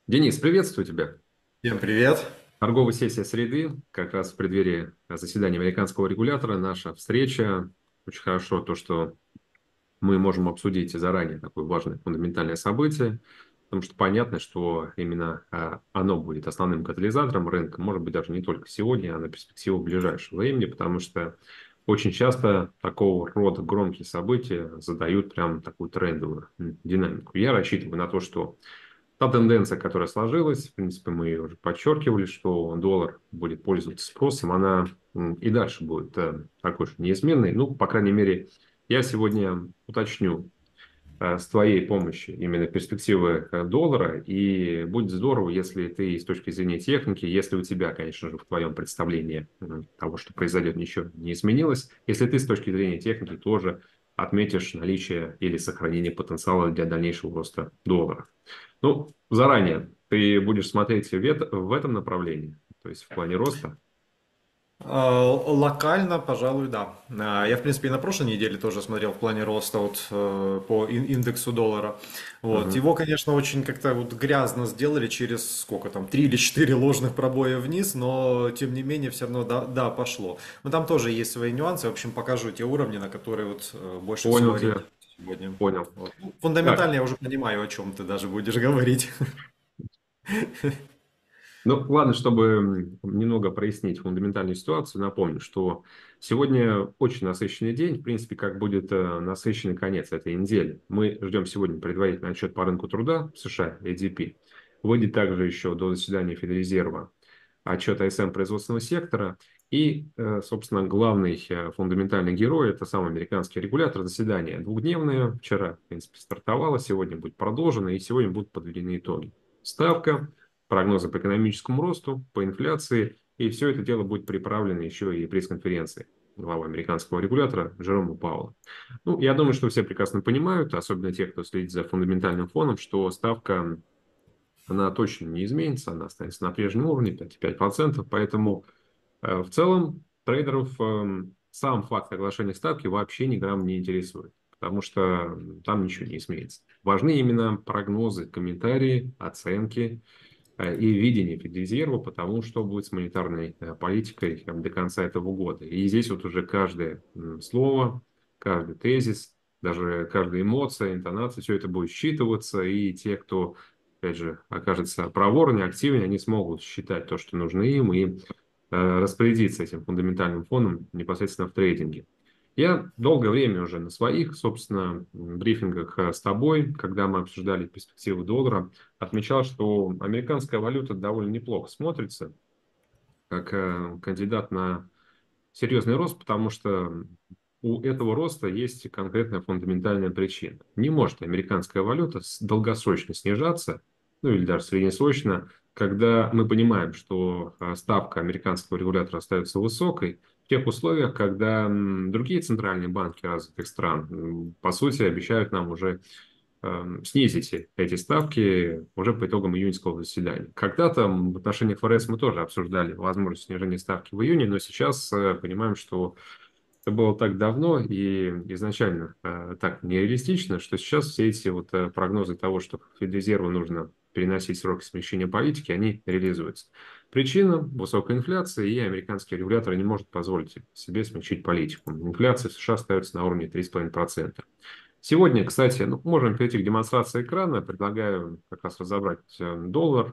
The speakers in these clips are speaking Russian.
Денис, приветствую тебя. Всем привет. Торговая сессия среды, как раз в преддверии заседания американского регулятора, наша встреча. Очень хорошо то, что мы можем обсудить заранее такое важное фундаментальное событие, потому что понятно, что именно оно будет основным катализатором рынка, может быть, даже не только сегодня, а на перспективу ближайшего времени, потому что очень часто такого рода громкие события задают прям такую трендовую динамику. Я рассчитываю на то, что та тенденция, которая сложилась, в принципе, мы ее уже подчеркивали, что доллар будет пользоваться спросом, она и дальше будет такой же неизменной. Ну, по крайней мере, я сегодня уточню с твоей помощью именно перспективы доллара, и будет здорово, если ты с точки зрения техники, если у тебя, конечно же, в твоем представлении того, что произойдет, ничего не изменилось, если ты с точки зрения техники тоже отметишь наличие или сохранение потенциала для дальнейшего роста доллара. Ну, заранее ты будешь смотреть в этом направлении, то есть в плане роста. Локально, пожалуй, да. Я, в принципе, и на прошлой неделе тоже смотрел в плане роста по индексу доллара. Вот. Мгм. Его, конечно, очень как-то вот грязно сделали через сколько там, 3 или 4 ложных пробоя вниз, но тем не менее все равно да, да, пошло. Но там тоже есть свои нюансы. В общем, покажу те уровни, на которые вот больше всего Понял тебя, ориентируюсь сегодня. понял. Вот. Ну, Так, фундаментально я уже понимаю, о чем ты даже будешь говорить. ну, ладно, чтобы немного прояснить фундаментальную ситуацию, напомню, что сегодня очень насыщенный день, в принципе, как будет насыщенный конец этой недели. Мы ждем сегодня предварительный отчет по рынку труда в США, ADP. Выйдет также еще до заседания Федрезерва отчет АСМ производственного сектора. И, собственно, главный фундаментальный герой– это сам американский регулятор. Заседание двухдневное. Вчера, в принципе, стартовало, сегодня будет продолжено, и сегодня будут подведены итоги. Ставка, прогнозы по экономическому росту, по инфляции, и все это дело будет приправлено еще и пресс-конференцией главы американского регулятора Джерома Пауэлла. Ну, я думаю, что все прекрасно понимают, особенно те, кто следит за фундаментальным фоном, что ставка, она точно не изменится, она останется на прежнем уровне 5,5%, поэтому в целом трейдеров сам факт оглашения ставки вообще ни грамма не интересует, потому что там ничего не изменится. Важны именно прогнозы, комментарии, оценки, и видение Федрезерва по тому, что будет с монетарной политикой до конца этого года. И здесь вот уже каждое слово, каждый тезис, даже каждая эмоция, интонация, все это будет считываться, и те, кто, опять же, окажется проворнее, активнее, они смогут считать то, что нужно им, и распорядиться этим фундаментальным фоном непосредственно в трейдинге. Я долгое время уже на своих, собственно, брифингах с тобой, когда мы обсуждали перспективы доллара, отмечал, что американская валюта довольно неплохо смотрится как кандидат на серьезный рост, потому что у этого роста есть конкретная фундаментальная причина. Не может американская валюта долгосрочно снижаться, ну или даже среднесрочно, когда мы понимаем, что ставка американского регулятора остается высокой, в тех условиях, когда другие центральные банки развитых стран, по сути, обещают нам уже снизить эти ставки уже по итогам июньского заседания. Когда-то в отношении ФРС мы тоже обсуждали возможность снижения ставки в июне, но сейчас понимаем, что это было так давно и изначально так нереалистично, что сейчас все эти вот прогнозы того, что Федрезерву нужно переносить сроки смещения политики, они реализуются. Причина– высокая инфляция, и американский регулятор не может позволить себе смягчить политику. Инфляция в США остается на уровне 3,5%. Сегодня, кстати, ну, можем перейти к демонстрации экрана. Предлагаю как раз разобрать доллар.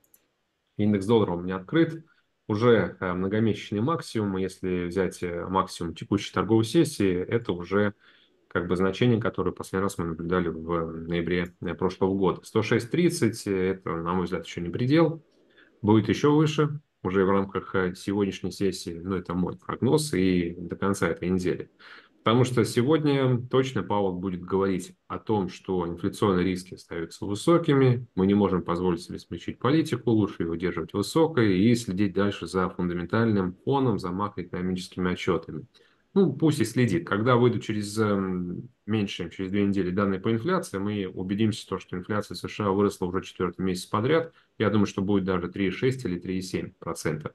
Индекс доллара у меня открыт. Уже многомесячный максимум. Если взять максимум текущей торговой сессии, это уже как бы значение, которое последний раз мы наблюдали в ноябре прошлого года. 106.30– это, на мой взгляд, еще не предел. Будет еще выше, уже в рамках сегодняшней сессии. Ну, это мой прогноз и до конца этой недели. Потому что сегодня точно Пауэлл будет говорить о том, что инфляционные риски остаются высокими, мы не можем позволить себе смягчить политику, лучше ее держать высокой и следить дальше за фундаментальным фоном, за макроэкономическими отчетами. Ну, пусть и следит. Когда выйдут через меньше, чем через 2 недели данные по инфляции, мы убедимся, в том, что инфляция США выросла уже четвертый месяц подряд. Я думаю, что будет даже 3,6 или 3,7%.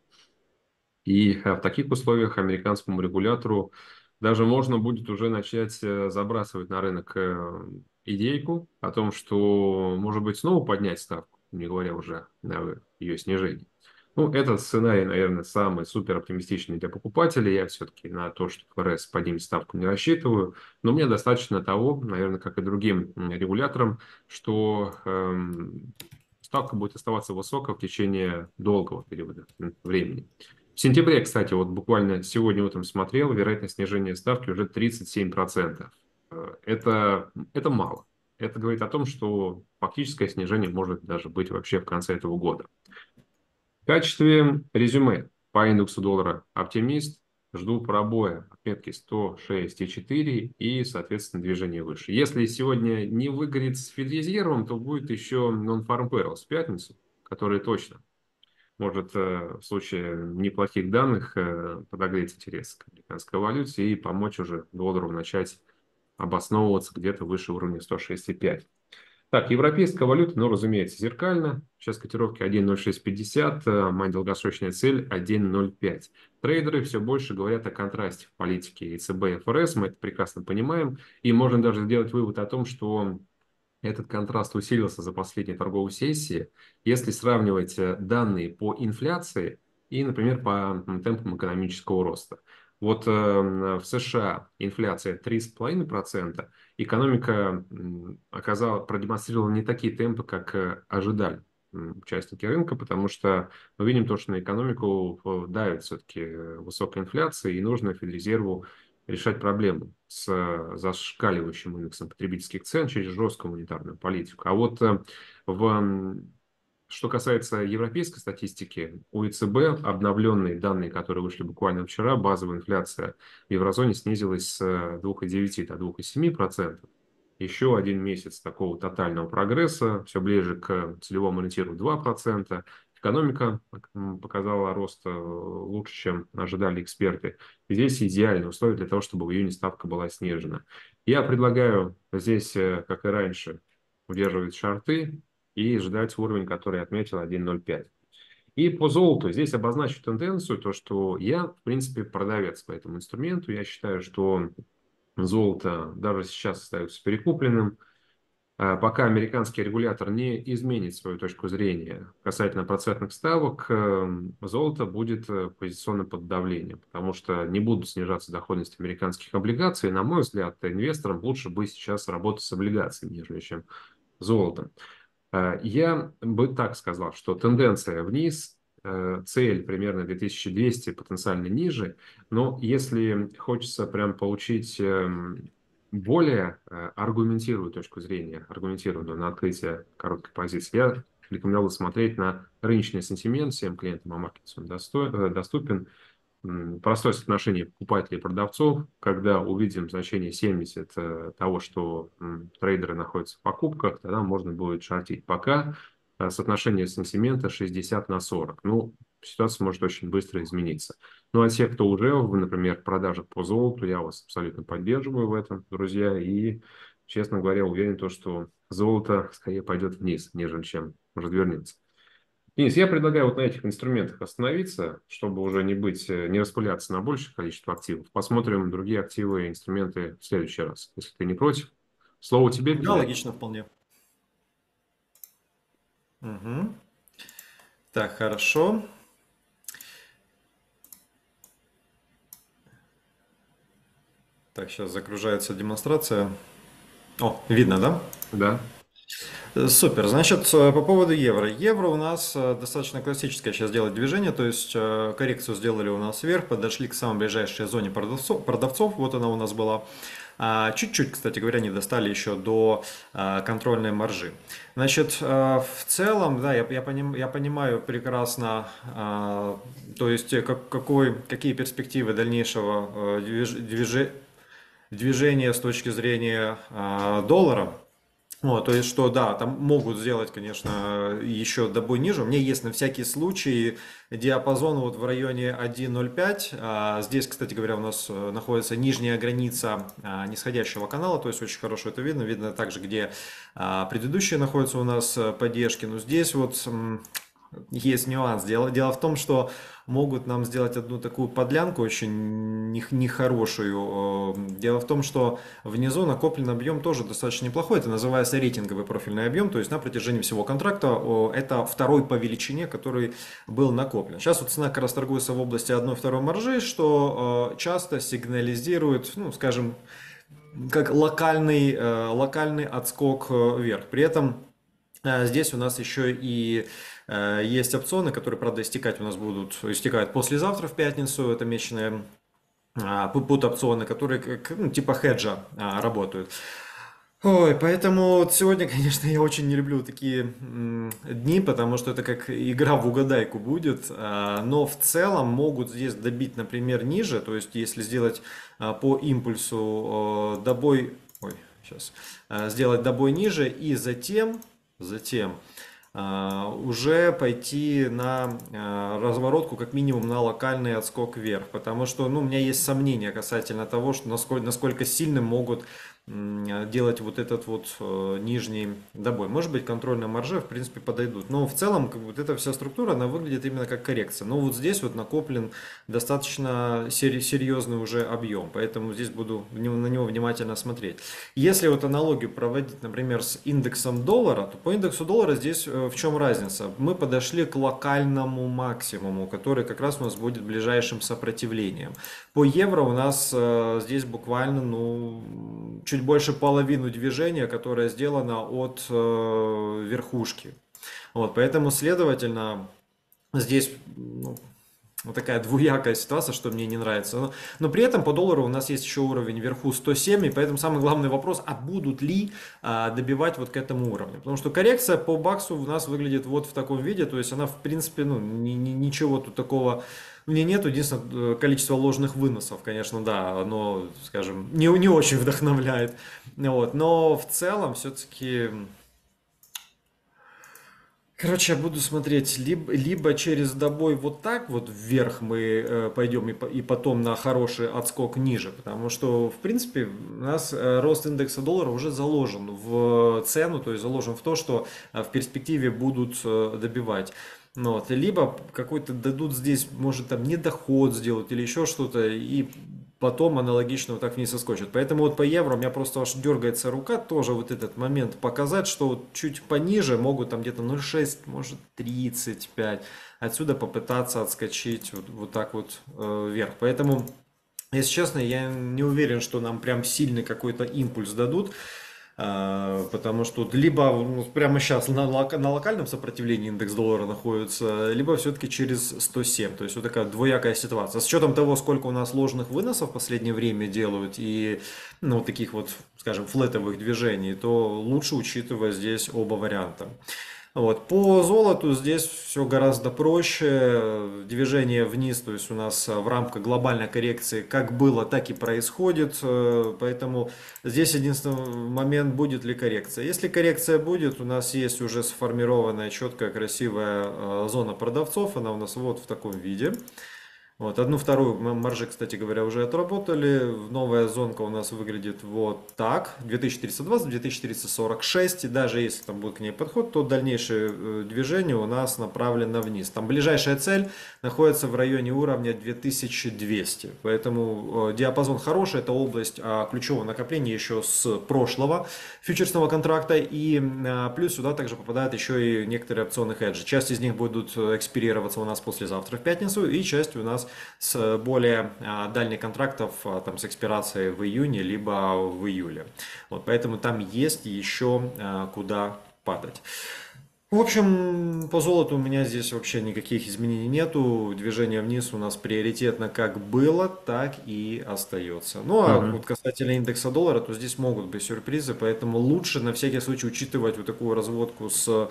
И в таких условиях американскому регулятору даже можно будет уже начать забрасывать на рынок идейку о том, что, может быть, снова поднять ставку. не говоря уже о ее снижении. Ну, этот сценарий, наверное, самый супер оптимистичный для покупателей. Я все-таки на то, что ФРС поднимет ставку, не рассчитываю. Но мне достаточно того, наверное, как и другим регуляторам, что ставка будет оставаться высокой в течение долгого периода времени. В сентябре, кстати, вот буквально сегодня утром смотрел, вероятность снижения ставки уже 37%. Это мало. Это говорит о том, что фактическое снижение может даже быть вообще в конце этого года. В качестве резюме по индексу доллара «Оптимист» жду пробоя отметки 106,4 и, соответственно, движение выше. Если сегодня не выгорит с Федрезервом, то будет еще Non-Farm Payrolls в пятницу, который точно может в случае неплохих данных подогреть интерес к американской валюте и помочь уже доллару начать обосновываться где-то выше уровня 106,5. Так, европейская валюта, ну, разумеется, зеркально. Сейчас котировки 1.0650, моя долгосрочная цель 1.05. Трейдеры все больше говорят о контрасте в политике ЕЦБ и ФРС, мы это прекрасно понимаем. И можно даже сделать вывод о том, что этот контраст усилился за последние торговые сессии, если сравнивать данные по инфляции и, например, по темпам экономического роста. Вот в США инфляция 3,5%, экономика продемонстрировала не такие темпы, как ожидали участники рынка, потому что мы видим то, что на экономику давит все-таки высокая инфляция, и нужно Федрезерву решать проблему с зашкаливающим индексом потребительских цен через жесткую монетарную политику. А вот что касается европейской статистики, у ЕЦБ обновленные данные, которые вышли буквально вчера, базовая инфляция в еврозоне снизилась с 2,9 до 2,7%. Еще один месяц такого тотального прогресса, все ближе к целевому ориентиру 2%. Экономика показала рост лучше, чем ожидали эксперты. Здесь идеальные условия для того, чтобы в июне ставка была снижена. Я предлагаю здесь, как и раньше, удерживать шорты и ждать уровень, который отметил 1.05. И по золоту здесь обозначу тенденцию, то что я, в принципе, продавец по этому инструменту. Я считаю, что золото даже сейчас остается перекупленным. Пока американский регулятор не изменит свою точку зрения касательно процентных ставок, золото будет позиционно под давлением, потому что не будут снижаться доходность американских облигаций. На мой взгляд, инвесторам лучше бы сейчас работать с облигациями, нежели чем золотом. Я бы так сказал, что тенденция вниз, цель примерно 2200, потенциально ниже, но если хочется прям получить более аргументированную точку зрения, аргументированную на открытие короткой позиции, я рекомендовал смотреть на рыночный сентимент. Всем клиентам о маркете он доступен. Простое соотношение покупателей и продавцов, когда увидим значение 70 того, что трейдеры находятся в покупках, тогда можно будет шортить. Пока соотношение сентимента 60/40. Ну, ситуация может очень быстро измениться. Ну, а те, кто уже, например, в продажах по золоту, я вас абсолютно поддерживаю в этом, друзья, и, честно говоря, уверен, то, что золото скорее пойдет вниз, нежели чем развернется. Денис, я предлагаю вот на этих инструментах остановиться, чтобы уже не распыляться на большее количество активов. Посмотрим другие активы и инструменты в следующий раз, если ты не против. Слово тебе Да, передаю. логично вполне. Мгм. Так, хорошо. Так, сейчас загружается демонстрация. О, видно, да? Да, Супер. Значит, по поводу евро. Евро у нас достаточно классическое сейчас делать движение, то есть коррекцию сделали у нас вверх, подошли к самой ближайшей зоне продавцов, вот она у нас была. Чуть-чуть, кстати говоря, не достали еще до контрольной маржи. Значит, в целом, да, я понимаю прекрасно, то есть какие перспективы дальнейшего движения с точки зрения доллара. Вот, то есть, что да, там могут сделать, конечно, еще добой ниже. У меня есть на всякий случай диапазон вот в районе 1.05. Здесь, кстати говоря, у нас находится нижняя граница нисходящего канала, то есть очень хорошо это видно. Видно также, где предыдущие находятся у нас поддержки. Но здесь вот есть нюанс. Дело в том, что могут нам сделать одну такую подлянку очень нехорошую. Дело в том, что внизу накопленный объем тоже достаточно неплохой. Это называется рейтинговый профильный объем. То есть на протяжении всего контракта это второй по величине, который был накоплен. Сейчас вот цена как раз торгуется в области 1-2 маржи, что часто сигнализирует, ну, скажем, как локальный отскок вверх. При этом здесь у нас еще и есть опционы, которые, правда, истекают послезавтра в пятницу. Это месячные пут-опционы, которые ну, типа хеджа работают. Ой, поэтому вот сегодня, конечно, я очень не люблю такие дни, потому что это как игра в угадайку будет. Но в целом могут здесь добить, например, ниже. То есть, если сделать по импульсу добой, ой, сейчас, сделать добой ниже и затем уже пойти на разворотку как минимум на локальный отскок вверх, потому что ну, у меня есть сомнения касательно того, что насколько сильным могут делать вот этот вот нижний добой. Может быть, контрольные маржи, в принципе, подойдут. Но в целом, как вот эта вся структура, она выглядит именно как коррекция. Но вот здесь вот накоплен достаточно серьезный уже объем. Поэтому здесь буду на него внимательно смотреть. Если вот аналогию проводить, например, с индексом доллара, то по индексу доллара здесь в чем разница? Мы подошли к локальному максимуму, который как раз у нас будет ближайшим сопротивлением. По евро у нас здесь буквально, ну, чуть больше половину движения, которое сделано от верхушки. Вот, поэтому, следовательно, здесь ну, вот такая двуякая ситуация, что мне не нравится. Но при этом по доллару у нас есть еще уровень вверху 107, и поэтому самый главный вопрос, а будут ли добивать вот к этому уровню? Потому что коррекция по баксу у нас выглядит вот в таком виде, то есть она в принципе, ну, ничего тут такого у меня нет. Единственное, количество ложных выносов, конечно, да, оно, скажем, не очень вдохновляет. Вот. Но в целом все-таки короче, я буду смотреть либо через добой вот так вот вверх мы пойдем и потом на хороший отскок ниже, потому что, в принципе, у нас рост индекса доллара уже заложен в цену, то есть заложен в то, что в перспективе будут добивать. Ну, вот, либо какой-то дадут здесь, может, там недоход сделать или еще что-то, и потом аналогично вот так вниз соскочит. Поэтому вот по евро у меня просто аж дергается рука тоже вот этот момент показать, что вот чуть пониже могут там где-то 0,6, может 35. Отсюда попытаться отскочить вот так вот вверх. Поэтому, если честно, я не уверен, что нам прям сильный какой-то импульс дадут. Потому что либо ну, прямо сейчас на локальном сопротивлении индекс доллара находится, либо все-таки через 107. То есть вот такая двоякая ситуация. С учетом того, сколько у нас ложных выносов в последнее время делают и ну, вот таких вот, скажем, флетовых движений, то лучше учитывать здесь оба варианта. Вот. По золоту здесь все гораздо проще. Движение вниз, то есть у нас в рамках глобальной коррекции как было, так и происходит. Поэтому здесь единственный момент, будет ли коррекция. Если коррекция будет, у нас есть уже сформированная четкая красивая зона продавцов. Она у нас вот в таком виде. Вот, одну вторую маржи, кстати говоря, уже отработали. Новая зонка у нас выглядит вот так. 2420, 2446. И даже если там будет к ней подход, то дальнейшее движение у нас направлено вниз. Там ближайшая цель находится в районе уровня 2200. Поэтому диапазон хороший. Это область ключевого накопления еще с прошлого фьючерсного контракта. И плюс сюда также попадают еще и некоторые опционы хеджи. Часть из них будут экспирироваться у нас послезавтра в пятницу. И часть у нас с более дальних контрактов там, с экспирацией в июне либо в июле. Вот, поэтому там есть еще куда падать. В общем, по золоту у меня здесь вообще никаких изменений нету. Движение вниз у нас приоритетно как было, так и остается. Ну а Мгм. вот касательно индекса доллара, то здесь могут быть сюрпризы, поэтому лучше на всякий случай учитывать вот такую разводку с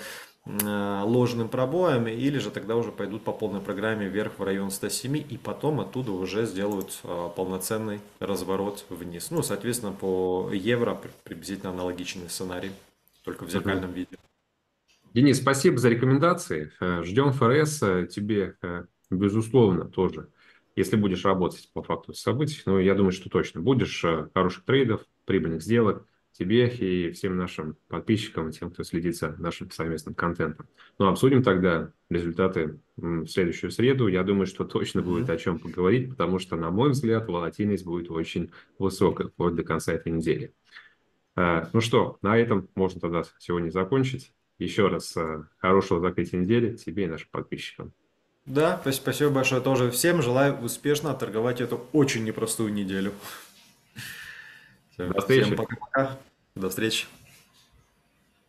ложным пробоем, или же тогда уже пойдут по полной программе вверх в район 107, и потом оттуда уже сделают полноценный разворот вниз. Ну, соответственно, по евро приблизительно аналогичный сценарий, только в Мгм. зеркальном виде. Денис, спасибо за рекомендации. Ждем ФРС. Тебе, безусловно, тоже. Если будешь работать по факту событий, ну, я думаю, что точно будешь. Хороших трейдов, прибыльных сделок. тебе и всем нашим подписчикам, тем, кто следит за нашим совместным контентом. Ну, обсудим тогда результаты в следующую среду. Я думаю, что точно будет Мгм. о чем поговорить, потому что, на мой взгляд, волатильность будет очень высокой вплоть до конца этой недели. Ну что, на этом можно тогда сегодня закончить. Еще раз хорошего закрытия недели тебе и нашим подписчикам. Да, спасибо большое тоже. Всем желаю успешно торговать эту очень непростую неделю. Всё, До всем встречи! пока-пока. До встречи.